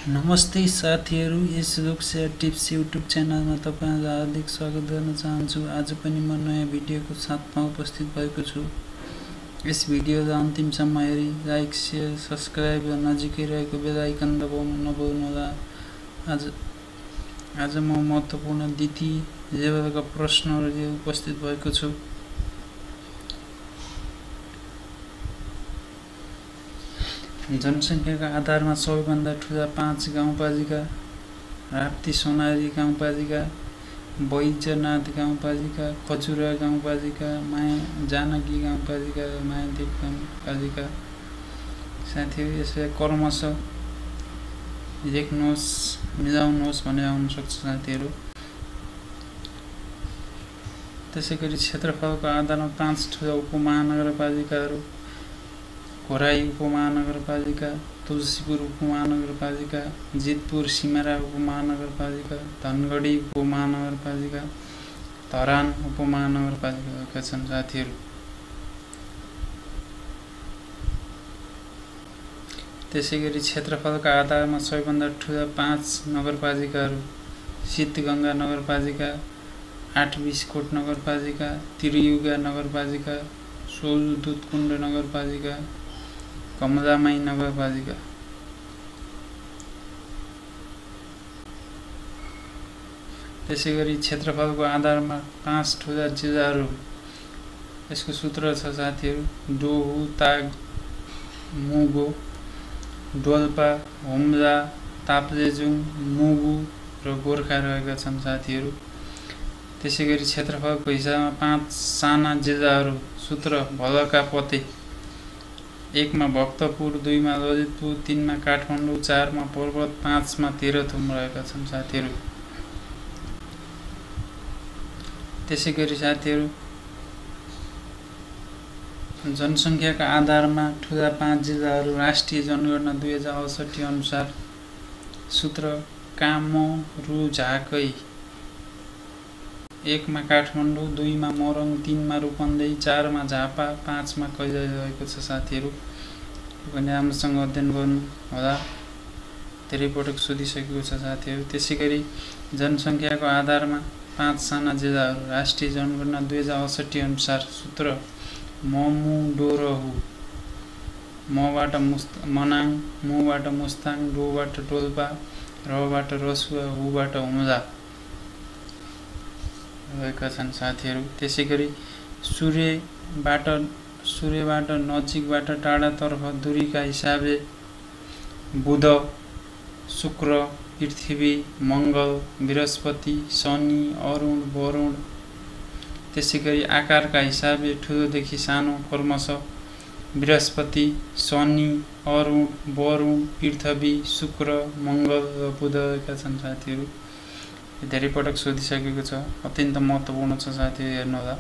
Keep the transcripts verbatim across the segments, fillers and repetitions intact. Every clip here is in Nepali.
नमस्ते साथीहरू, यस लोकसेवा टिप्स युट्युब च्यानलमा तपाईहरुलाई हार्दिक स्वागत गर्न चाहन्छु। आज पनि म नयाँ भिडियोको साथमा उपस्थित भएको छु। यस भिडियोलाई अन्तिमसम्म हेरी लाइक, शेयर, सब्स्क्राइब र नजिकै रहेको बेल आइकन दबाउन नभुल्नुहोला। आज आज म महत्त्वपूर्ण द्वितीय लेभलका प्रश्नहरू लिएर उपस्थित भएको छु। जनसङ्ख्याका आधारमा सबैभन्दा ठूला पाँच गाउँपालिका: राप्ती सोनारी गाउँपालिका, बैजनाथ गाउँपालिका, खजुरा गाउँपालिका, माया जानकी गाउँपालिका र मायादेवी गाउँपालिका। साथीहरू, यसलाई क्रमशः लेख्नुहोस्, मिलाउनुहोस् भने आउन सक्छ साथीहरू। त्यसैगरी क्षेत्रफलको आधारमा पाँच ठूला उपमहानगरपालिकाहरू: घोराई उपमहानगरपालिका, तुलसीपुर उपमहानगरपालिका, जितपुर सिमरा उपमहानगरपालिका, धनगढी उपमहानगरपालिका, धरान उपमहानगरपालिका भएका छन् साथीहरू। त्यसैगरी क्षेत्रफलका आधारमा सबैभन्दा ठूला पाँच नगरपालिकाहरू: शीतगंगा नगरपालिका, आठबिसकोट नगरपालिका, त्रियुगा नगरपालिका, सोलु दुधकुण्ड नगरपालिका, कमलामाई नगरपालिका। त्यसैगरी क्षेत्रफलको आधारमा पाँच ठूला जिल्लाहरू। यसको सूत्र छ साथीहरू: डोहु, ताग, मुगु, डोल्पा, हुम्ला, ताप्लेजुङ, मुगु र गोर्खा रहेका छन् साथीहरू। त्यसैगरी क्षेत्रफलको हिसाबमा पाँच साना जिल्लाहरू। सूत्र: भलका पते। एकमा भक्तपुर, दुईमा ललितपुर, तीनमा काठमाडौँ, चारमा पर्वत, पाँचमा तेह्रथुम रहेका छन् साथीहरू। त्यसैगरी साथीहरू, जनसङ्ख्याका आधारमा ठूला पाँच जिल्लाहरू। राष्ट्रिय जनगणना दुई हजार अडसठी अनुसार। सूत्र: कामरुझाकै। एकमा काठमाडौँ, दुईमा मोरङ, तीनमा रूपन्देही, चारमा झापा, पाँचमा कैलाली रहेको छ साथीहरू। यो पनि राम्रोसँग अध्ययन गर्नु होला, धेरै पटक सोधिसकेको छ साथीहरू। त्यसैगरी जनसङ्ख्याको आधारमा पाँच साना जिल्लाहरू। राष्ट्रिय जनगणना दुई हजार अडसठी अनुसार। सूत्र: ममुडोरहु। मबाट मनाङ, मुबाट मुस्ताङ, डोबाट डोल्पा, रबाट रसुवा, हुबाट हुम्ला रहेका छन् साथीहरू। त्यसैगरी सूर्यबाट सूर्यबाट नजिकबाट टाढातर्फ दूरीका हिसाबले बुध, शुक्र, पृथ्वी, मंगल, बृहस्पति, शनि, अरुण, वरुण। त्यसैगरी आकारका हिसाबले ठूलोदेखि सानो क्रमशः बृहस्पति, शनि, अरुण, वरुण, पृथ्वी, शुक्र, मंगल र बुध रहेका छन् साथीहरू। धेरै पटक सोधिसकेको छ, अत्यन्त महत्त्वपूर्ण छ साथीहरू, हेर्नुहोला।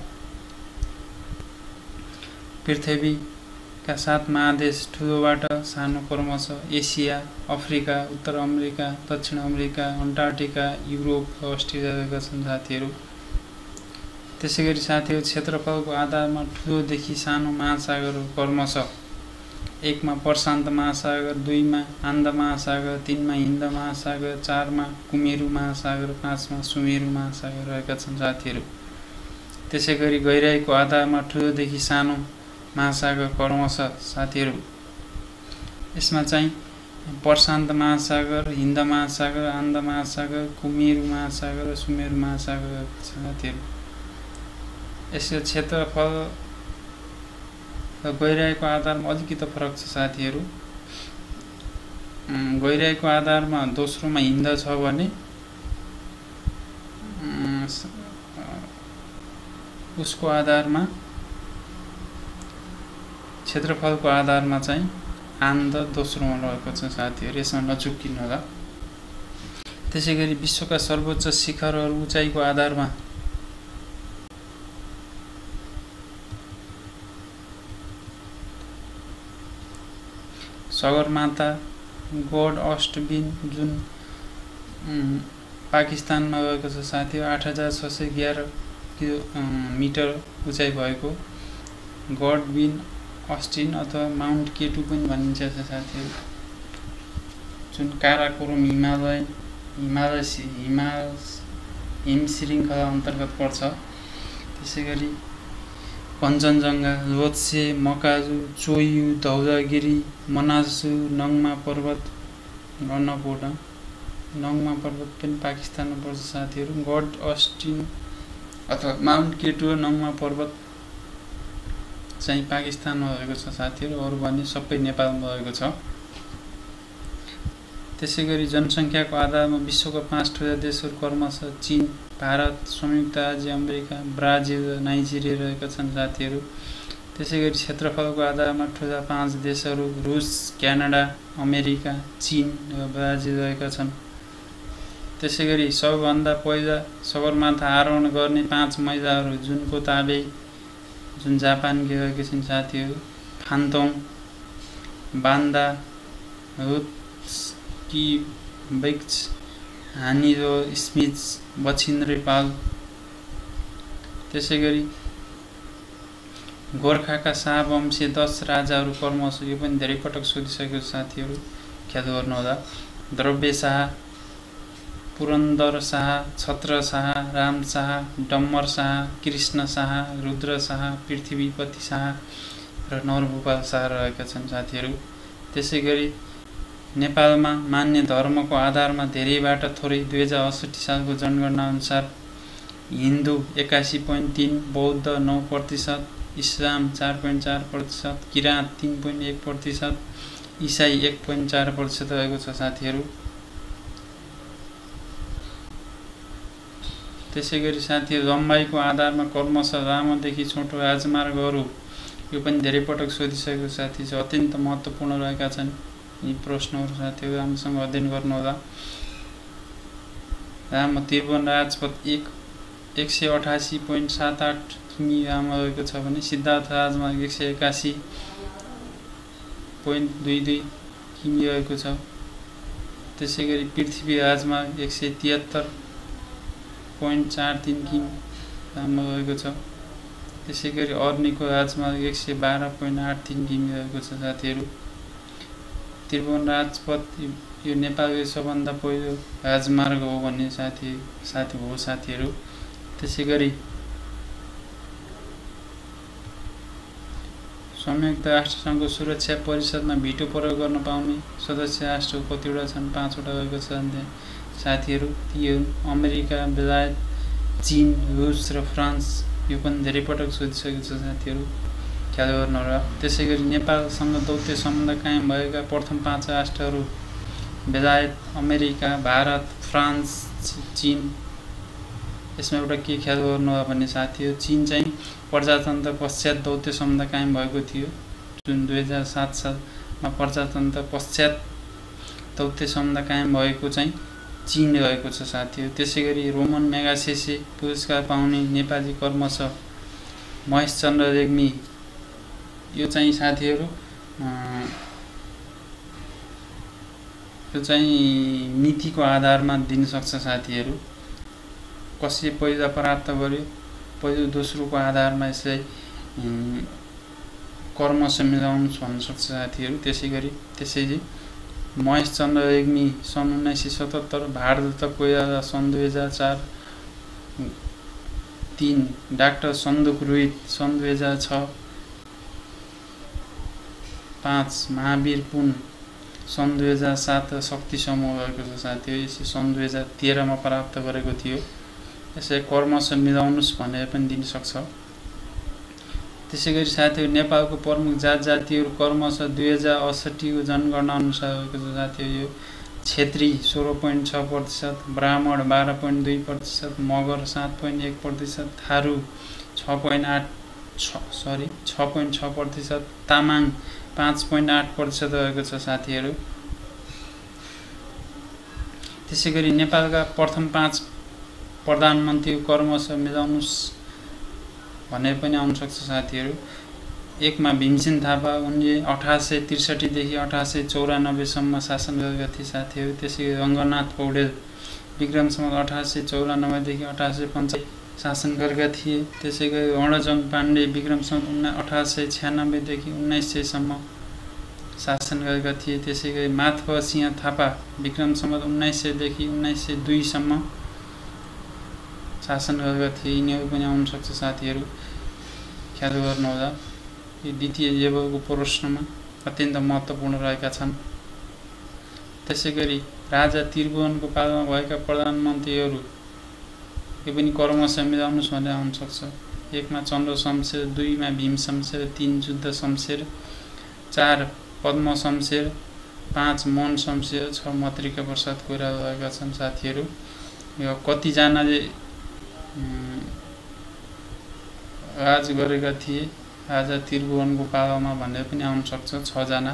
पृथ्वीका सात महादेश ठूलोबाट सानो क्रमशः एसिया, अफ्रिका, उत्तर अमेरिका, दक्षिण अमेरिका, अन्टार्क्टिका, युरोप र अस्ट्रेलिया रहेका छन् साथीहरू। त्यसैगरी साथीहरू, क्षेत्रफलको आधारमा ठूलोदेखि सानो महासागरहरू क्रमशः: एकमा प्रशान्त महासागर, दुईमा आन्ध महासागर, तीनमा हिन्द महासागर, चारमा कुमेरु महासागर, पाँचमा सुमेरु महासागर रहेका छन् साथीहरू। त्यसैगरी गहिराईको आधारमा ठूलोदेखि सानो महासागर क्रमशः साथीहरू, यसमा चाहिँ प्रशान्त महासागर, हिन्द महासागर, आन्ध महासागर, कुमेरु महासागर र सुमेरु महासागर रहेका छन् साथीहरू। यसको क्षेत्रफल र गहिराईको आधारमा अलिकति फरक छ साथीहरू। गहिराईको आधारमा दोस्रोमा हिन्द छ भने उसको आधारमा क्षेत्रफलको आधारमा चाहिँ आन्ध दोस्रोमा रहेको छ साथीहरू, यसमा नचुक्किनु होला। त्यसैगरी विश्वका सर्वोच्च शिखरहरू उचाइको आधारमा। सगरमाथा, गड अष्टबिन जुन पाकिस्तानमा रहेको छ साथीहरू, आठ हजार छ सय एघार किलो मिटर उचाइ भएको गडबिन अस्टिन अथवा माउन्ट केटु पनि भनिन्छ साथीहरू। जुन काराकोरम हिमालय हिमालय हिमाल हिम श्रृङ्खला अन्तर्गत पर्छ। त्यसै गरी कञ्चनजङ्घा, लोत्से, मकाजु, चोयु, धौलागिरी, मनासु, नङमा पर्वत, अन्नपूर्ण नङमा पर्वत पनि पाकिस्तानमा पर्छ साथीहरू। गड अस्टिन अथवा माउन्ट केटु नङमा पर्वत चाहिँ पाकिस्तानमा रहेको छ साथीहरू, अरू भने सबै नेपालमा रहेको छ। त्यसै गरी जनसङ्ख्याको आधारमा विश्वका पाँच ठुला देशहरू क्रमशः चीन, भारत, संयुक्त राज्य अमेरिका, ब्राजिल र नाइजेरिया रहेका छन् साथीहरू। त्यसै गरी क्षेत्रफलको आधारमा ठुला पाँच देशहरू रुस, क्यानाडा, अमेरिका, चीन र ब्राजिल रहेका छन्। त्यसै गरी सबैभन्दा पहिला सगरमाथा आरोहण गर्ने पाँच महिलाहरू जुनको ताबे जुन जापान गएका छिन् साथीहरू, फान्तोङ, बान्दा, रुत्की बैक्स, हानिरो स्मिथ, बछिन्द्रे पाल। त्यसै गरी गोर्खाका शाहवंशीय दस राजाहरू क्रमशः, यो पनि धेरै पटक सोधिसकेको साथीहरू, ख्याल गर्नुहोला। द्रव्य शाह, पुरन्दर शाह, छत्र शाह, राम शाह, डम्बर शाह, कृष्ण शाह, रुद्र शाह, पृथ्वीपति शाह र नरभूपाल शाह रहेका छन् साथीहरू। त्यसै गरी नेपालमा मान्य धर्मको आधारमा धेरैबाट थोरै दुई हजार अठसट्ठी सालको जनगणना अनुसार हिन्दू एकासी पोइन्ट तीन, बौद्ध नौ प्रतिशत, इस्लाम चार पोइन्ट चार प्रतिशत, किराँत तीन पोइन्ट एक प्रतिशत, इसाई एक पोइन्ट चार प्रतिशत रहेको छ साथीहरू। त्यसै गरी साथीहरू लम्बाइको आधारमा क्रमशः लामोदेखि छोटो राजमार्गहरू, यो पनि धेरै पटक सोधिसकेको साथी छ, अत्यन्त महत्त्वपूर्ण रहेका छन् यी प्रश्नहरू साथीहरू, राम्रोसँग अध्ययन गर्नुहोला। लामो त्रिभुवन राजपथ एक एक सय अठासी पोइन्ट सात आठ किमी लामो रहेको छ भने सिद्धार्थ राजमार्ग एक सय एकासी पोइन्ट दुई दुई किमी रहेको छ। त्यसै गरी पृथ्वी राजमार्ग एक सय तिहत्तर पोइन्ट चार तिन किमी लामो रहेको छ। त्यसै गरी अर्नीको राजमार्ग एक सय बाह्र पोइन्ट आठ तिन किमी रहेको छ साथीहरू। त्रिभुवन राजपथ यो नेपालको सबभन्दा पहिलो राजमार्ग हो भन्ने साथी साथी हो साथीहरू। त्यसै गरी संयुक्त राष्ट्रसङ्घको सुरक्षा परिषदमा भिटो प्रयोग गर्न पाउने सदस्य राष्ट्र कतिवटा छन्? पाँचवटा रहेको छ साथीहरू। ती अमेरिका, बेलायत, चीन, रुस र फ्रान्स। यो पनि धेरै पटक सोधिसकेको छ साथीहरू, ख्याल गर्नुहोला। त्यसै गरी नेपालसँग दौत्य सम्बन्ध कायम भएका प्रथम पाँच राष्ट्रहरू बेलायत, अमेरिका, भारत, फ्रान्स, चीन। यसमा एउटा के ख्याल गर्नुहोला भन्ने साथीहरू, चीन चाहिँ प्रजातन्त्र पश्चात दौत्य सम्बन्ध कायम भएको थियो, जुन दुई हजार सात सालमा प्रजातन्त्र पश्चात दौत्य सम्बन्ध कायम भएको चाहिँ चीन रहेको छ साथीहरू। त्यसै गरी रोमन मेगासेसे पुरस्कार पाउने नेपाली क्रमशः महेशचन्द्र रेग्मी। यो चाहिँ साथीहरू यो चाहिँ नीतिको आधारमा दिन सक्छ साथीहरू, कसले पहिला प्राप्त गर्यो, पहिलो दोस्रोको आधारमा यसलाई क्रमशः मिलाउनु भन्न सक्छ साथीहरू। त्यसै गरी त्यसैले महेशचन्द्र रेग्मी सन् उन्नाइस सय सतहत्तर, भारत कोइराला सन् दुई हजार चार, तीन डाक्टर सन्दुक रोहित सन् दुई हजार छ, पाँच महावीर पुन सन् दुई हजार सात र शक्ति समूह रहेको छ साथीहरू, यसले सन् दुई हजार तेह्रमा प्राप्त गरेको थियो। यसलाई क्रमशः मिलाउनुहोस् भनेर पनि दिन सक्छ। त्यसै गरी साथीहरू नेपालको प्रमुख जात जातिहरू क्रमशः दुई हजार अठसट्ठीको जनगणना अनुसार रहेको छ साथीहरू। यो क्षेत्री सोह्र पोइन्ट छ प्रतिशत, ब्राह्मण बाह्र पोइन्ट दुई प्रतिशत, मगर सात पोइन्ट एक प्रतिशत, थारू छ पोइन्ट आठ छ सरी छ पोइन्ट छ प्रतिशत, तामाङ पाँच पोइन्ट आठ प्रतिशत रहेको छ साथीहरू। त्यसै गरी नेपालका प्रथम पाँच प्रधानमन्त्री क्रमशः मिलाउनुहोस् भनेर पनि आउन सक्छ साथीहरू। एकमा भीमसेन थापा, उनले अठार सय त्रिसठीदेखि अठार सय चौरानब्बेसम्म शासन गरेका थिए साथीहरू। त्यसै गरी रङ्गनाथ पौडेल विक्रमसम्म अठार सय चौरानब्बेदेखि अठार सय पन्चास शासन गरेका थिए। त्यसै गरी वर्णजङ पाण्डे विक्रमसम्म उन्ना अठार सय छ्यानब्बेदेखि उन्नाइस सयसम्म शासन गरेका थिए। त्यसैगरी माधव सिंह थापा विक्रम सम्वत उन्नाइस सयदेखि उन्नाइस सय दुईसम्म शासन गरेका थिए। यिनीहरू पनि आउन सक्छ साथीहरू, ख्याल गर्नुहोला। यो द्वितीय लेभलको प्रश्नमा अत्यन्त महत्त्वपूर्ण रहेका छन्। त्यसैगरी राजा त्रिभुवनको पालामा भएका प्रधानमन्त्रीहरू यो पनि क्रमशः मिलाउनुहोस् भनेर आउन सक्छ। एकमा चन्द्र शमशेर, दुईमा भीम शमशेर, तीन जुद्ध शमशेर, चार पद्म शमशेर, पाँच मोहन शमशेर, छ मत्रिका प्रसाद कोइराला रहेका छन् साथीहरू। यो कतिजनाले राज गरेका थिए राजा त्रिभुवनको पालामा भनेर पनि आउन सक्छ, छजना।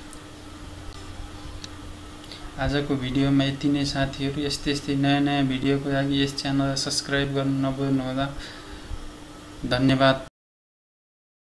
आजको भिडियोमा यति नै साथीहरू। यस्तै यस्तै नयाँ नयाँ भिडियोको लागि यस च्यानललाई सब्स्क्राइब गर्नु नभुल्नुहोला। धन्यवाद।